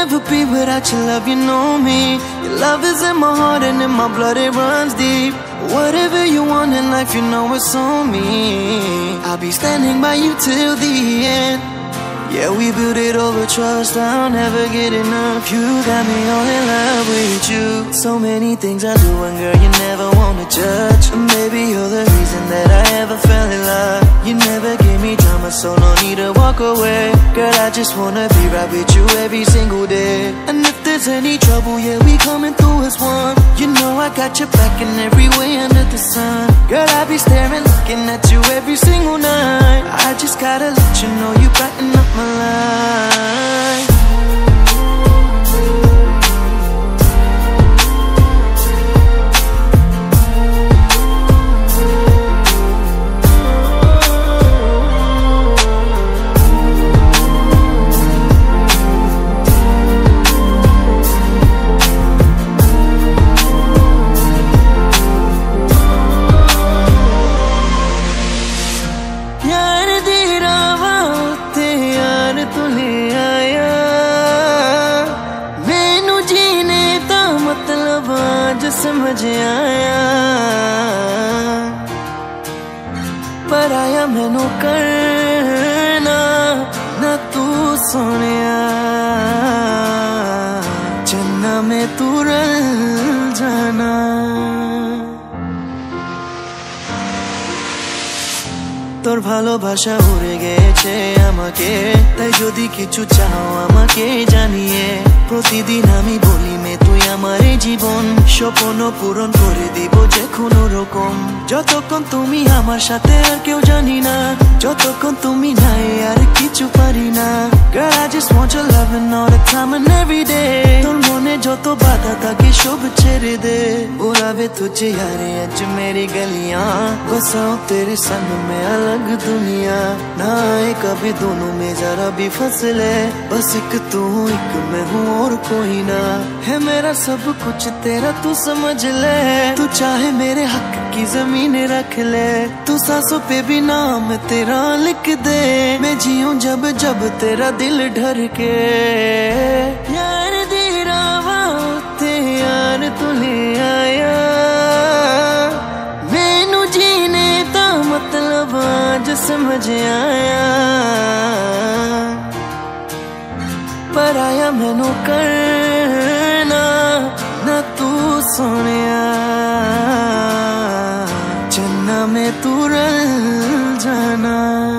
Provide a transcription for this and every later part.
never be without your love, you know me. Your love is in my heart and in my blood, it runs deep. Whatever you want in life, you know it's on me. I'll be standing by you till the end. Yeah, we built it over trust, I'll never get enough. You got me all in love with you. So many things I do and girl, you never wanna judge. Maybe you're the reason that I ever fell in love. You never gave me drama, so no need to walk away. Girl, I just wanna be right with you every single day. And if there's any trouble, yeah, we coming through as one. You know I got your back in every way under the sun. Girl, I be staring, looking at you every single night. I just gotta let you know you brighten up my life. समझ आया पर आया मैनू करना ना तू सोनिया चन्ना में तू रल जाना তোর ভালোবাসা উড়ে গেছে আমাকে তাই যদি কিছু চাও আমাকে জানিয়ে প্রতিদিন আমি বলি মে তুই আমার জীবন স্বপ্ন পূরণ করে দিব যে কোনো রকম যতক্ষণ তুমি আমার সাথে আর কেউ জানি না যতক্ষণ তুমি নাই আর কিছু পারি না Girl I just want your love and all the time and every day তোর মনে যত বাধা থাকে সব ছেড়ে দে बुलावे तुझे यारे आज मेरी गलियां बसाऊं तेरे संग में अलग दुनिया ना आए कभी दोनों में जरा भी फसले बस एक तू एक मैं हूँ और कोई ना है मेरा सब कुछ तेरा तू समझ ले तू चाहे मेरे हक की जमीन रख ले तू सांसों पे भी नाम तेरा लिख दे मैं जीऊं जब जब तेरा दिल ढर के यार दी रावा ते यार तू ले आया मैनू जीने दा मतलब आज समझ आया पर आया मैनू करना ना तू सोनिया चन्ना में तू रल जाना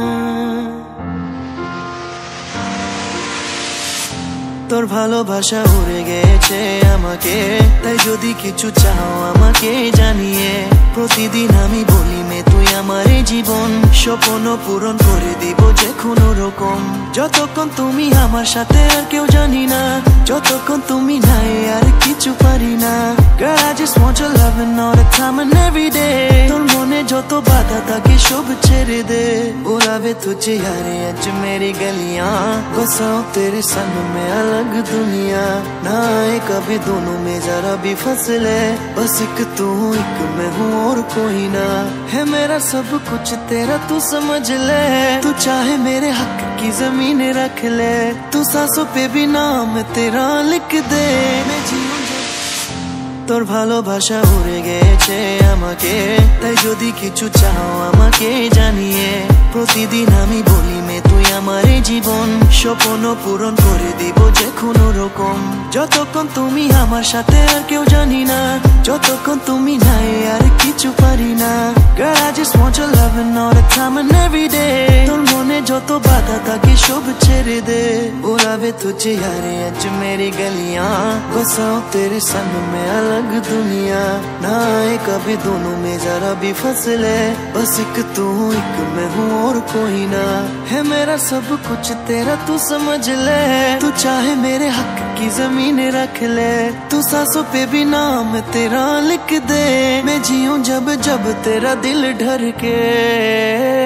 তোর ভালোবাসা উড়ে গেছে আমাকে তাই যদি কিছু চাও আমাকে জানিয়ে প্রতিদিন আমি বলি মে তুই আমার জীবন স্বপ্ন পূরণ করে দিব যে কোনো রকম যতক্ষণ তুমি আমার সাথে আর কেউ জানি না যতক্ষণ তুমি নাই আর কিছু পারি না Girl I just want your love and all the time and every day তোর মনে যত বাধা থাকে সব ছেড়ে দে बुलावे तुझे यारे आज मेरी गलियां बसाऊं तेरे संग में अलग दुनिया ना आए कभी दोनों में जरा भी फसले बस एक तू एक मैं हूँ और कोई ना है मेरा सब कुछ तेरा तू समझ ले तू चाहे मेरे हक की जमीन रख ले तू सांसों पे भी नाम तेरा लिख दे मैं जीऊं তোর ভালোবাসা উড়ে গেছে আমাকে তাই যদি কিছু চাও আমাকে জানিয়ে প্রতিদিন আমি বলি মে তুই আমার জীবন স্বপ্ন পূরণ করে দিব যে কোনো রকম যতক্ষণ তুমি আমার সাথে আর কেউ জানি না যতক্ষণ তুমি নাই আর কিছু পারি না Girl I just want your love and all the time and every day তোর মনে যত বাধা থাকে সব ছেড়ে দে बुलावे तुझे यारे आज मेरी गलियां बसाऊं तेरे संग में अलग दुनिया ना आए कभी दोनों में जरा भी फसले बस एक तू एक मैं हूँ और कोई ना है मेरा सब कुछ तेरा तू समझ ले तू चाहे मेरे हक की जमीन रख ले तू सांसों पे भी नाम तेरा लिख दे मैं जीऊं जब जब तेरा दिल ढर के